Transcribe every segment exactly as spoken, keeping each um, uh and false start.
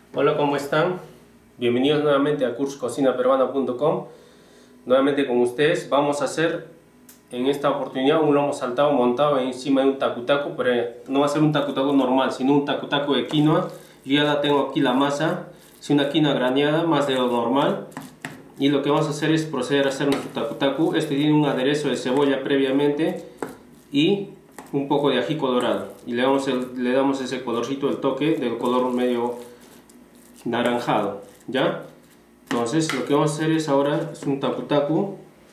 Hola, ¿cómo están? Bienvenidos nuevamente a curso cocina peruana punto com. Nuevamente con ustedes vamos a hacer en esta oportunidad un lomo saltado montado encima de un tacu-tacu, pero no va a ser un tacu-tacu normal, sino un tacu-tacu de quinoa. Yo ya la tengo aquí la masa, es una quinoa graneada, más de lo normal. Y lo que vamos a hacer es proceder a hacer nuestro tacu-tacu. Este tiene un aderezo de cebolla previamente y un poco de ají colorado. Y le damos, el, le damos ese colorcito, el toque del color medio naranjado, ¿ya? Entonces lo que vamos a hacer es ahora es un tacu-tacu,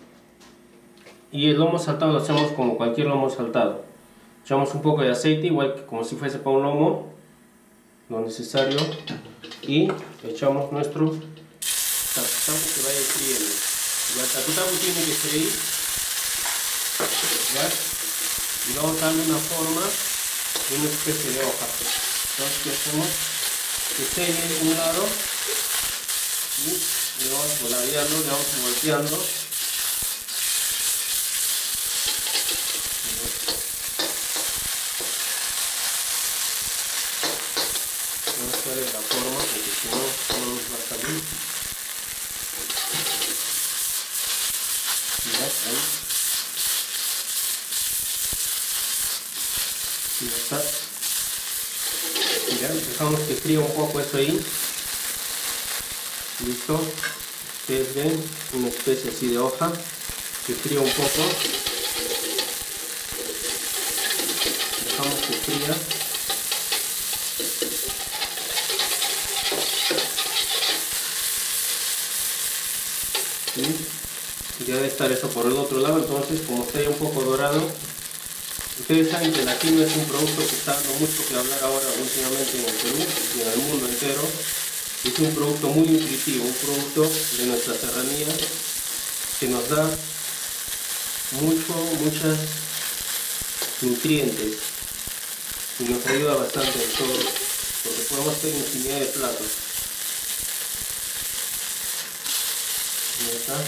y el lomo saltado lo hacemos como cualquier lomo saltado. Echamos un poco de aceite, igual que como si fuese para un lomo, lo necesario, y echamos nuestro tacu-tacu que vaya friendo. Ya el tacu-tacu tiene que freír, ¿ya? Y vamos a darle una forma de una especie de hoja. Entonces, ¿qué hacemos? Que esté en un lado y le vamos voladeando, le vamos volteando. Vamos a darle la forma porque si no, no nos va a salir. Mirad, ahí. Y ya está. Ya, dejamos que fríe un poco eso ahí. Listo. Ustedes ven una especie así de hoja que fría un poco. Dejamos que fría. ¿Sí? Ya debe estar eso por el otro lado. Entonces, como está ya un poco dorado, ustedes saben que la quinoa es un producto que está dando mucho que hablar ahora últimamente en el Perú y en el mundo entero. Es un producto muy nutritivo, un producto de nuestra serranía que nos da mucho, muchos nutrientes y nos ayuda bastante en todo, porque podemos hacer infinidad de platos. ¿Ya está?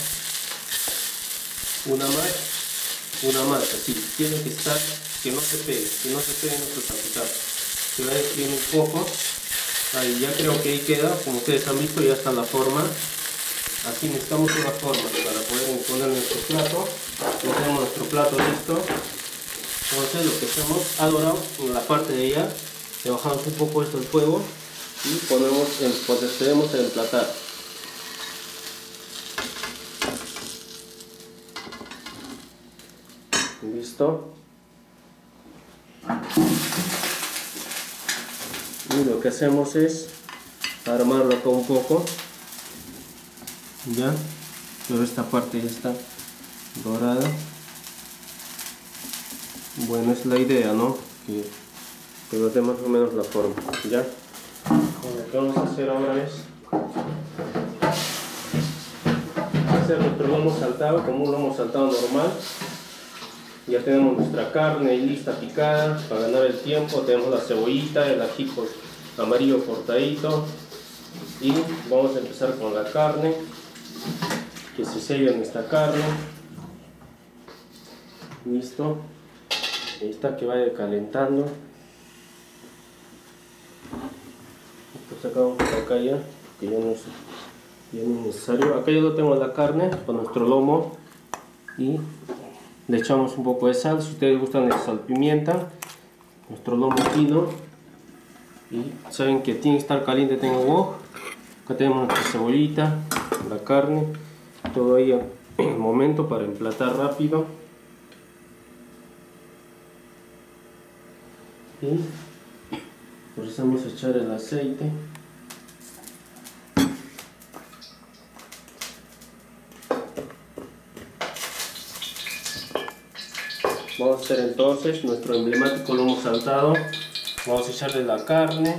Una más. Una masa, sí, tiene que estar, que no se pegue, que no se pegue nuestro tacu-tacu. Se va a describir un poco. Ahí ya creo que ahí queda, como ustedes han visto, ya está la forma. Así necesitamos una forma para poder poner nuestro plato. Ya tenemos nuestro plato listo. Entonces lo que hacemos, adoramos en la parte de allá, le bajamos un poco esto el fuego y ponemos, procedemos a emplatar. Listo. Y lo que hacemos es armarlo acá un poco. Ya, pero esta parte ya está dorada. Bueno, es la idea, ¿no? Que, que nos dé más o menos la forma. Ya. Lo que vamos a hacer ahora es hacer nuestro lomo saltado como un lomo saltado normal. Ya tenemos nuestra carne lista picada para ganar el tiempo. Tenemos la cebollita, el ají amarillo cortadito. Y vamos a empezar con la carne. Que se selle nuestra carne. Listo. Ahí está, que vaya calentando. Esto sacamos por acá ya, que ya no es, ya no es necesario. Acá ya lo tengo la carne con nuestro lomo. Y le echamos un poco de sal, si ustedes gustan de salpimienta, nuestro lomo fino, y saben que tiene que estar caliente, tengo wok. Acá tenemos nuestra cebollita, la carne, todo ahí en el momento para emplatar rápido. Y procedemos a echar el aceite. Vamos a hacer entonces nuestro emblemático lomo saltado. Vamos a echarle la carne.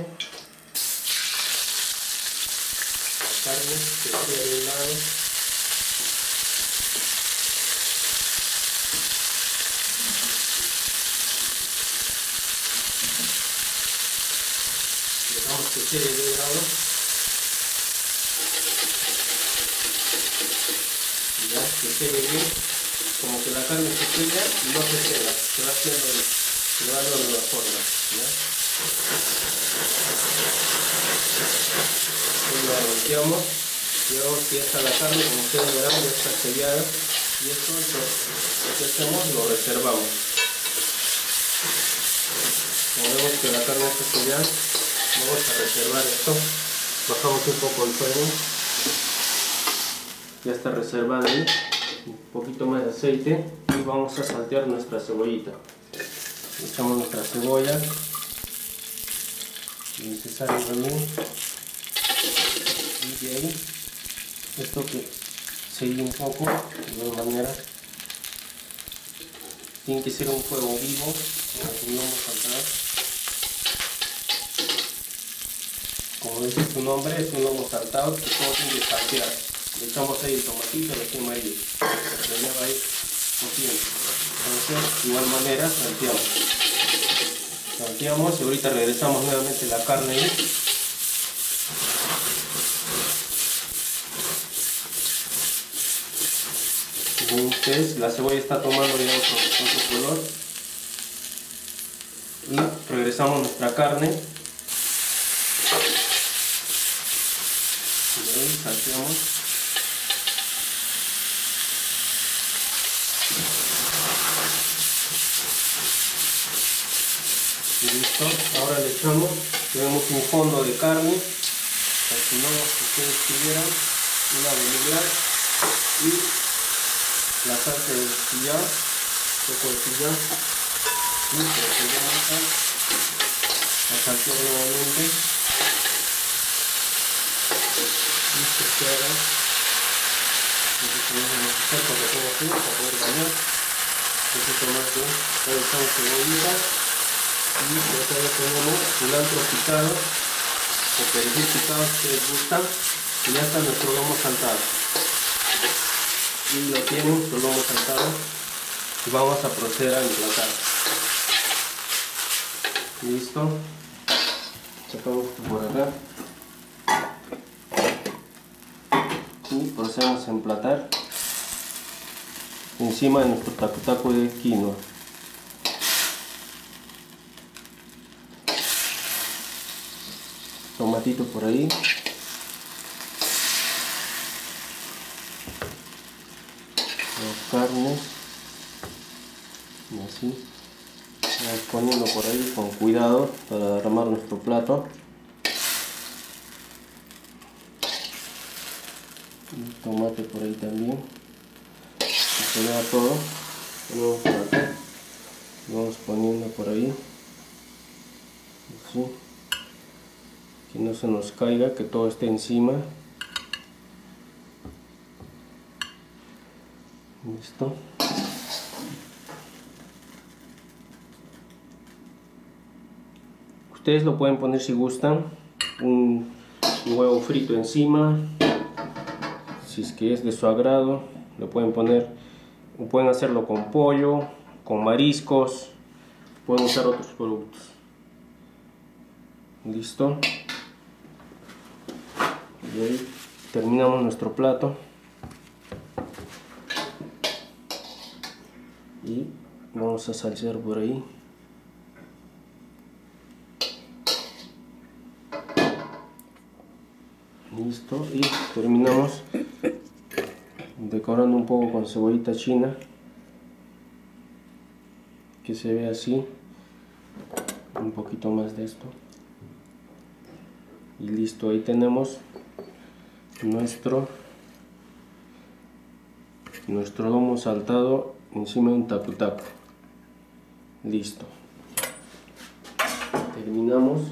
La carne que quede de un lado. Dejamos que quede de un lado. Ya, que quede bien. Como que la carne se pega y no se pega, se va haciendo, se va dando la forma, ¿ya? la volteamos y ahora que ya está la carne, como ustedes verán, ya está sellada, y esto lo que hacemos lo reservamos. Como vemos que la carne está sellada, vamos a reservar esto. Bajamos un poco el fuego, ya está reservado ahí, un poquito más de aceite, y vamos a saltear nuestra cebollita. Echamos nuestra cebolla necesario también, y de ahí esto que selle un poco de igual manera. Tiene que ser un fuego vivo, como que no vamos a saltar. Como dice su nombre, es un lomo saltado que todo tiene que saltear. Le echamos ahí el tomatito, el ají amarillo, lo lleva ahí cociendo. Entonces, de igual manera salteamos. Salteamos y ahorita regresamos nuevamente la carne ahí. Como ustedes, la cebolla está tomando ya otro, otro color. Y regresamos nuestra carne. Y ahí salteamos. Y listo, ahora le echamos, tenemos un fondo de carne, si no, si ustedes quisieran, una demi-glace y la salsa de cilantro, poco de cilantro, y procedemos a, a saltear nuevamente y se queda. Entonces vamos a hacer porque tengo aquí para poder bañar un poquito más de, ahora echamos cebollita. Y acá ya tenemos cilantro picado o perejil picado si les gusta, y ya está nuestro lomo saltado, y lo tienen nuestro lomo saltado, y vamos a proceder a emplatar. Listo, sacamos esto por acá y procedemos a emplatar encima de nuestro tacu-tacu de quinoa. Tomatito por ahí, las carnes, y así vamos poniendo por ahí con cuidado para armar nuestro plato. Y tomate por ahí también, que se vea todo. Ponemos por acá, vamos poniendo por ahí, así. Que no se nos caiga, que todo esté encima. Listo. Ustedes lo pueden poner si gustan, un, un huevo frito encima, si es que es de su agrado. Lo pueden poner, pueden hacerlo con pollo, con mariscos, pueden usar otros productos. Listo. Y ahí terminamos nuestro plato y vamos a saltear por ahí. Listo, y terminamos decorando un poco con cebollita china, que se ve así, un poquito más de esto, y listo. Ahí tenemos nuestro nuestro lomo saltado encima de un tacu-tacu. Listo, terminamos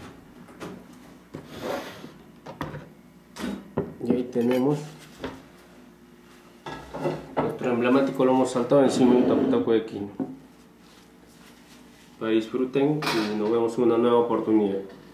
y ahí tenemos nuestro emblemático lomo saltado encima de un tacu-tacu de quinoa. Para disfruten y nos vemos en una nueva oportunidad.